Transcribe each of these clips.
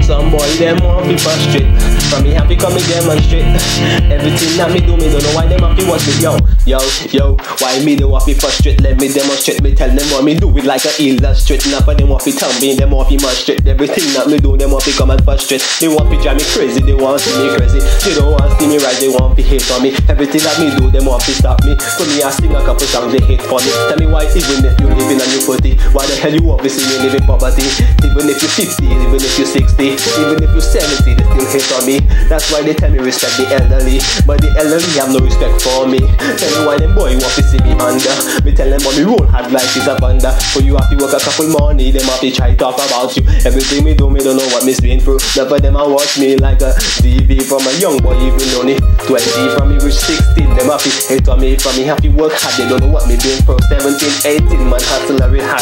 Some boy them want to frustrate. From me happy come me demonstrate. Everything that me do, me don't know why them happy watch me. Yo, why me they want to frustrate? Let me demonstrate. Me tell them what me do it like a illustrate. Now for them want to tell me, them want to demonstrate. Everything that me do, them want to come and frustrate. They want to drive me crazy, they want to see me crazy. They don't want to see me right, they want to hate on me. Everything that me do, them want to stop me. For me I sing a couple songs, they hate for me. Tell me why even if you living on your 40, why the hell you want to see me live in poverty? Even if you're 50, even if you're 60, even if you're 70, they still hate on me. That's why they tell me respect the elderly, but the elderly have no respect for me. Tell me why them boy want to see me under. Me tell them me roll hard like it's a banda. So you have to work a couple money, them have to try talk about you. Everything me do, me don't know what me been through. Never them a watch me like a DV from a young boy, even only 20 from me reach 16. Them have to hate on me from me have to work hard. They don't know what me been through. 17, 18, man hustle a real hard.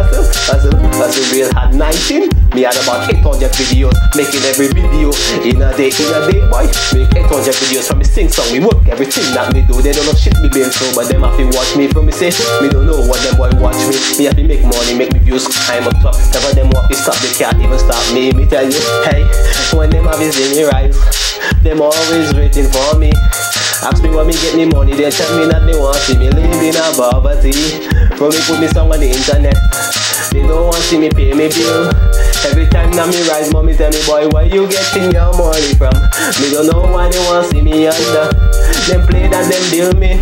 Hustle real hard. 19, me had about 800 videos, making every video in a day, boy. Make 800 videos from me sing song, me work everything that me do. They don't know shit me been through, but them have to watch me from me say, me don't know what them boy watch me. Me have to make money, make me views climb up top. Never them want to stop, they can't even stop me. Me tell you, hey, when them have to see me rise, them always waiting for me. Ask me when me get me money, they tell me that they want to see me live in a poverty. From me put me song on the internet, they don't want to see me pay me bill. Every time that me rise, mommy tell me, boy, where you getting your money from? Me don't know why they want to see me under. Them play that them bill me.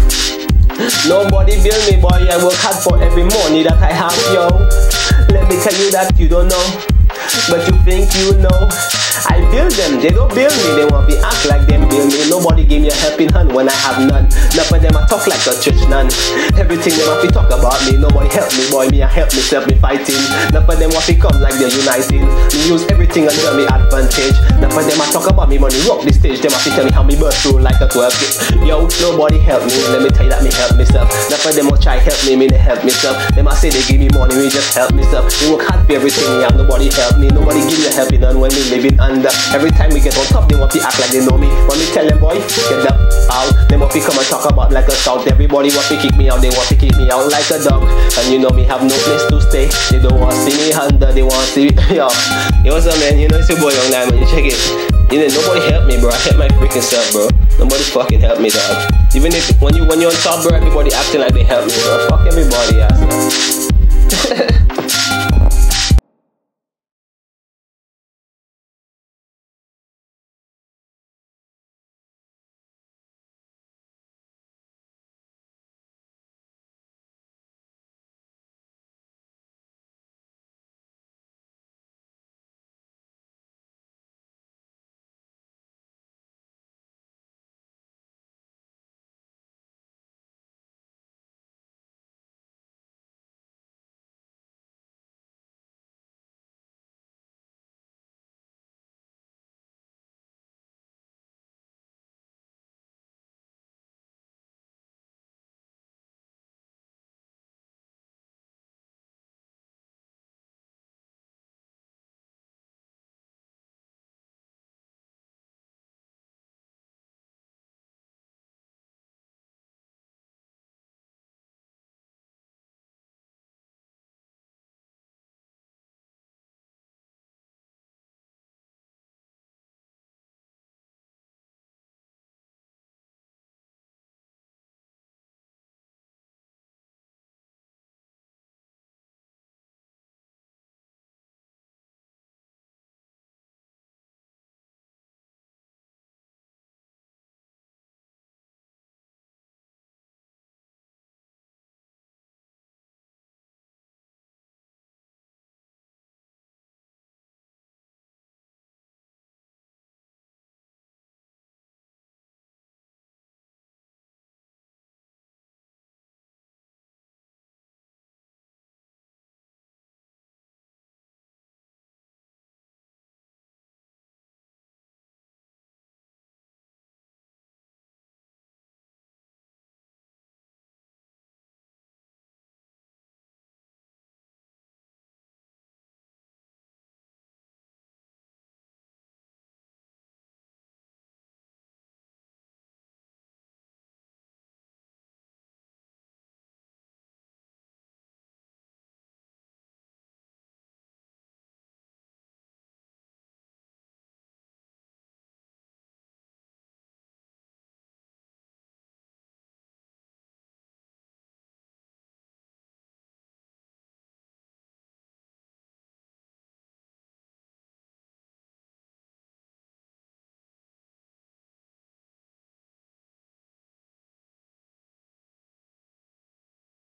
Nobody bill me, boy, I work hard for every money that I have, yo. Let me tell you that you don't know, but you think you know. I build them, they don't build me. They want to act like them build me. Nobody give me a helping hand when I have none. None of them I talk like a church nun. Everything they want to talk about me. Nobody help me, boy, me I help myself, me fighting. None of them want to come like they're uniting. Me use everything under me advantage. None of them I talk about me money rock the stage. Them have to tell me how me burst through like a 12 Yo, nobody help me, let me tell you that me help myself. None of them will try help me they help myself. Them I say they give me money, me just help myself. Me work hard for everything me have, nobody help me. Nobody give me a helping hand when me living under. Every time we get on top, they want to act like they know me. When me tell them, boy, get up out, they want to come and talk about like a shout. Everybody want to kick me out, they want to kick me out like a dog. And you know me have no place to stay. They don't want to see me under, they want to see me. Yo, what's up, man? You know it's your boy Young Diamond. You check it. You know nobody help me, bro. I help my freaking self, bro. Nobody fucking help me, dog. Even if when you're on top, bro, everybody acting like they help me, bro. Fuck everybody, ass.